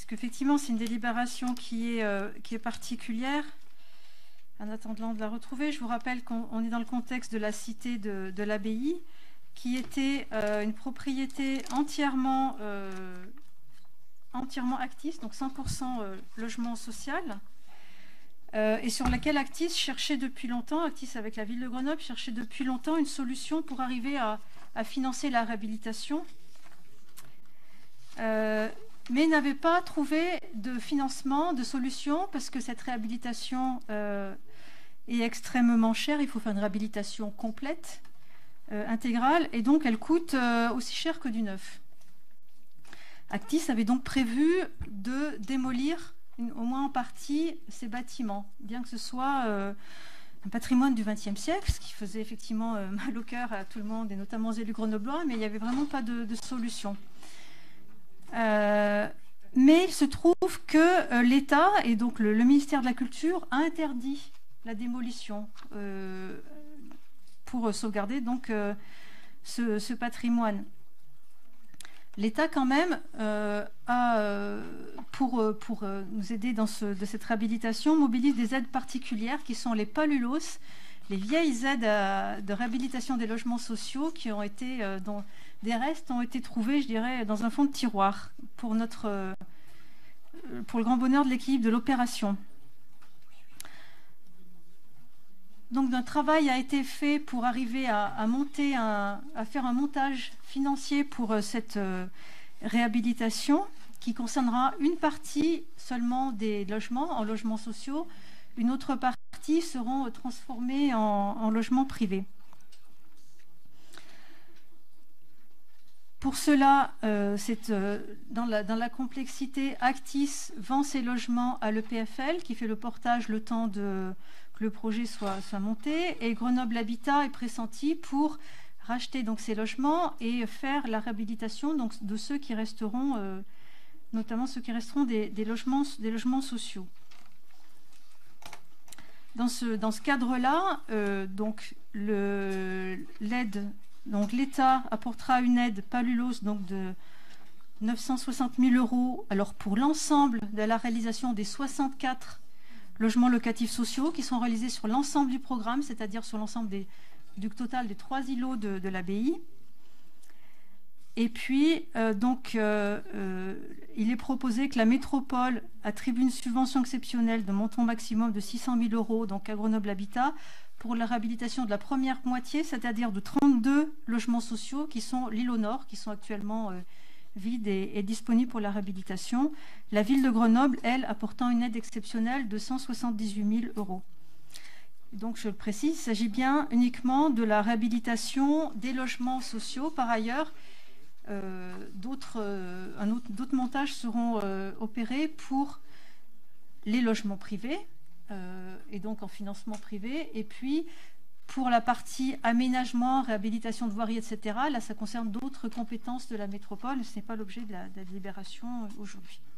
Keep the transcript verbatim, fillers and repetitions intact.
puisqu'effectivement, c'est une délibération qui est, euh, qui est particulière. En attendant de la retrouver, je vous rappelle qu'on est dans le contexte de la cité de, de l'abbaye, qui était euh, une propriété entièrement, euh, entièrement actiste, donc cent pour cent euh, logement social, euh, et sur laquelle Actis cherchait depuis longtemps, Actis avec la ville de Grenoble, cherchait depuis longtemps une solution pour arriver à, à financer la réhabilitation, euh, mais n'avait pas trouvé de financement, de solution, parce que cette réhabilitation euh, est extrêmement chère, il faut faire une réhabilitation complète, euh, intégrale, et donc elle coûte euh, aussi cher que du neuf. Actis avait donc prévu de démolir, une, au moins en partie, ces bâtiments, bien que ce soit euh, un patrimoine du vingtième siècle, ce qui faisait effectivement euh, mal au cœur à tout le monde, et notamment aux élus grenoblois, mais il n'y avait vraiment pas de, de solution. Euh, mais il se trouve que euh, l'État, et donc le, le ministère de la Culture, a interdit la démolition euh, pour sauvegarder donc euh, ce, ce patrimoine. L'État, quand même, euh, a, euh, pour, pour euh, nous aider dans ce, de cette réhabilitation, mobilise des aides particulières qui sont les palulos, les vieilles aides à, de réhabilitation des logements sociaux qui ont été, euh, dont des restes ont été trouvés, je dirais, dans un fond de tiroir pour, notre, euh, pour le grand bonheur de l'équipe de l'opération. Donc, un travail a été fait pour arriver à, à monter, un, à faire un montage financier pour euh, cette euh, réhabilitation qui concernera une partie seulement des logements en logements sociaux. Une autre partie seront transformés en, en logements privés. Pour cela, euh, c'est, euh, dans, la, dans la complexité, Actis vend ses logements à l'E P F L qui fait le portage le temps de, que le projet soit, soit monté, et Grenoble Habitat est pressenti pour racheter donc ces logements et faire la réhabilitation donc, de ceux qui resteront, euh, notamment ceux qui resteront des, des, logements, des logements sociaux. Dans ce, dans ce cadre-là, euh, donc l'aide, donc l'État apportera une aide palulos donc de neuf cent soixante mille euros. Alors pour l'ensemble de la réalisation des soixante-quatre logements locatifs sociaux qui sont réalisés sur l'ensemble du programme, c'est-à-dire sur l'ensemble du total des trois îlots de, de l'abbaye. Et puis, euh, donc, euh, euh, il est proposé que la métropole attribue une subvention exceptionnelle de montant maximum de six cent mille euros donc à Grenoble Habitat pour la réhabilitation de la première moitié, c'est-à-dire de trente-deux logements sociaux qui sont l'îlot Nord, qui sont actuellement euh, vides et, et disponibles pour la réhabilitation. La ville de Grenoble, elle, apportant une aide exceptionnelle de cent soixante-dix-huit mille euros. Donc, je le précise, il s'agit bien uniquement de la réhabilitation des logements sociaux. Par ailleurs, Euh, d'autres euh, montages seront euh, opérés pour les logements privés euh, et donc en financement privé, et puis pour la partie aménagement, réhabilitation de voiries, et cetera. Là, ça concerne d'autres compétences de la métropole, ce n'est pas l'objet de, de la délibération aujourd'hui.